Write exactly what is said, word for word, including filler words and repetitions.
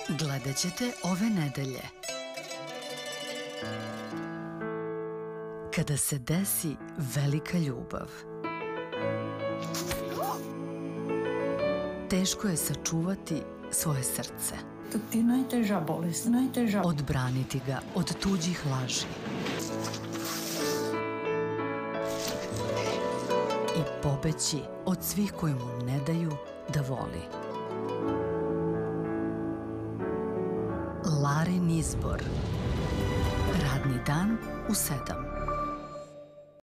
Gledat ćete ove nedelje. Kada se desi velika ljubav. Teško je sačuvati svoje srce. To ti je najteža bolest, najteža. Odbraniti ga od tuđih laži. I pobeći od svih koji mu ne daju da voli. Larin izbor. Radni dan u sedam.